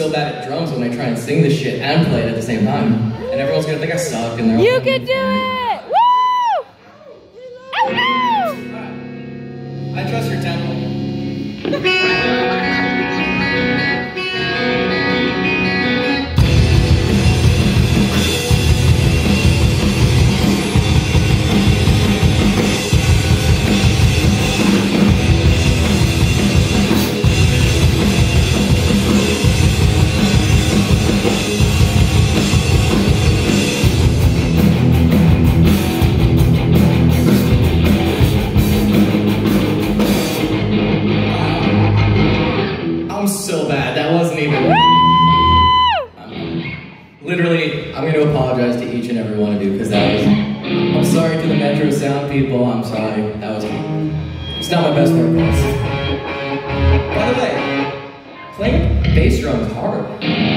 so bad at drums when I try and sing this shit and play it at the same time. And everyone's gonna think I suck and they're all... You can do it! Woo! Oh no! I trust your tempo. I'm so bad. That wasn't even... Literally, I'm going to apologize to each and every one of you because that was... I'm sorry to the Metro Sound people. I'm sorry. That was... It's not my best work, guys. By the way, playing bass drum is hard.